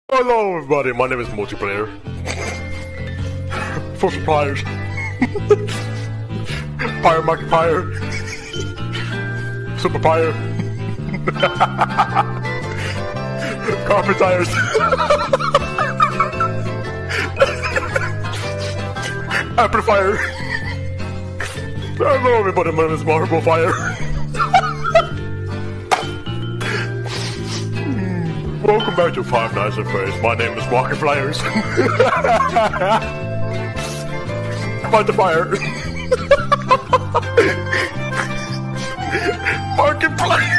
Hello everybody, my name is Multiplayer. For suppliers. Fire Market Fire. Super Fire. Carpet tires. Amplifier. Hello everybody, my name is Marble Fire. Welcome back to Five Nights at Freddy's. My name is Market Flyers. Fight the fire. Market Flyers.